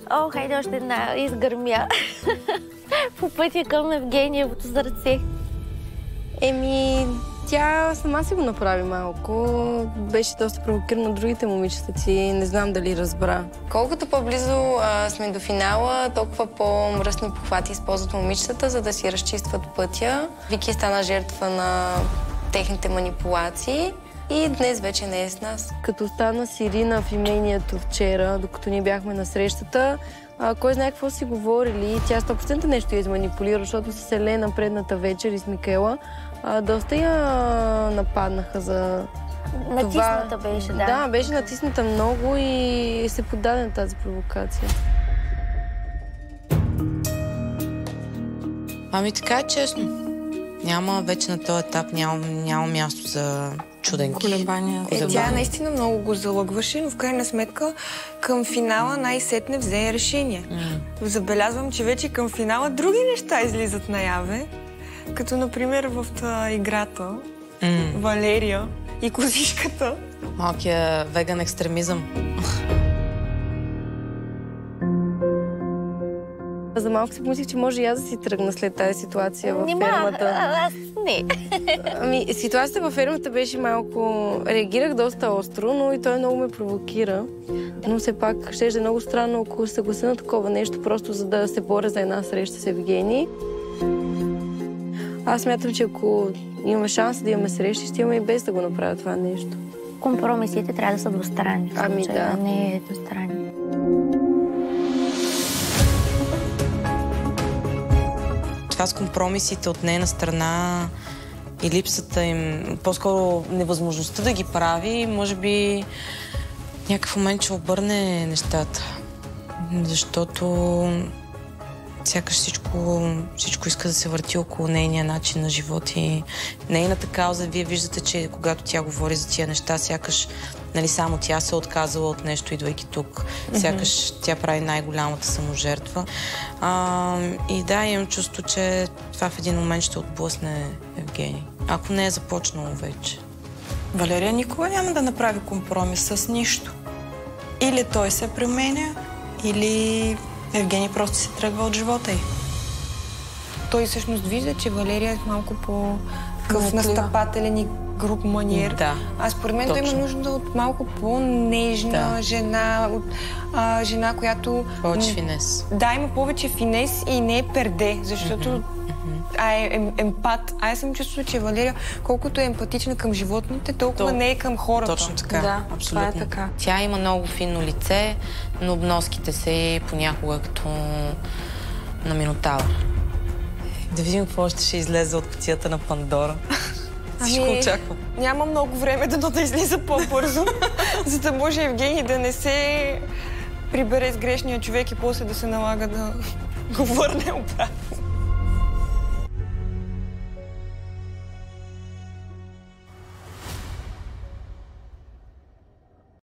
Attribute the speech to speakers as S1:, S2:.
S1: О, хайде още една, изгърмя по пътя към Евгениевото сърце.
S2: Тя сама си го направи малко. Беше доста провокирана от другите момичета ти. Не знам дали разбра. Колкото по-близо сме до финала, толкова по-мръсни похвати използват момичетата, за да си разчистват пътя. Вики стана жертва на техните манипулации и днес вече не е с нас. Като стана Сирина в имението вчера, докато ние бяхме на срещата, кой знае какво си говорили. Тя 100% нещо я изманипулира, защото с Елена предната вечер и с Микела доста я нападнаха за това.
S1: Натисната беше, да.
S2: Да, беше натисната много и се подаде на тази провокация.
S3: Така е честно. Няма вече на този етап, няма място за чуденки.
S4: Колебания. Тя наистина много го залъгваше, но в крайна сметка към финала най-сетне взе решение. Забелязвам, че вече към финала други неща излизат наяве, като например в играта Валерия и козишката.
S3: Малкия веган екстремизъм.
S2: За малко си помислих, че може и аз да си тръгна след тази ситуация във фермата.
S1: Аз не.
S2: Ситуацията във фермата беше малко... Реагирах доста остро, но и той много ме провокира. Но все пак ще е много странно, ако се съглася на такова нещо, просто за да се боря за една среща с Евгений. Аз смятам, че ако имаме шанс да имаме срещи, ще имаме и без да го направя това нещо.
S1: Компромисите трябва да са двустранни.
S2: Да.
S1: Не е едностранни.
S3: Това с компромисите от нейна страна и липсата им, по-скоро невъзможността да ги прави, може би някакъв момент ще обърне нещата. Защото сякаш всичко иска да се върти около нейния начин на живот и нейната кауза. Вие виждате, че когато тя говори за тия неща, сякаш само тя се е отказала от нещо, идвайки тук. Сякаш тя прави най-голямата саможертва. И да, имам чувство, че това в един момент ще отблъсне Евгений. Ако не е започнало вече.
S5: Валерия никога няма да направи компромис с нищо. Или той се променя, или Евгений просто се тръгва от живота й.
S4: Той всъщност вижда, че Валерия е малко по-къв настъпателен и груб маниер.
S3: Да,
S4: а според мен той има нужда от малко по-нежна жена, от жена, която...
S3: Повече финес.
S4: Да, има повече финес и не е перде, защото е емпат. Аз съм чувствала, че Валерия, колкото е емпатична към животните, толкова не е към хората.
S3: Точно така,
S4: да,
S3: абсолютно.
S4: Това е така.
S3: Тя има много финно лице, но обноските се понякога като на Минотавър. Да видим какво ще излезе от кутията на Пандора. Всичко очаквам.
S4: Няма много време да излиза по-бързо, за да може Евгений да не се прибере с грешния човек и после да се налага да го върне обратно.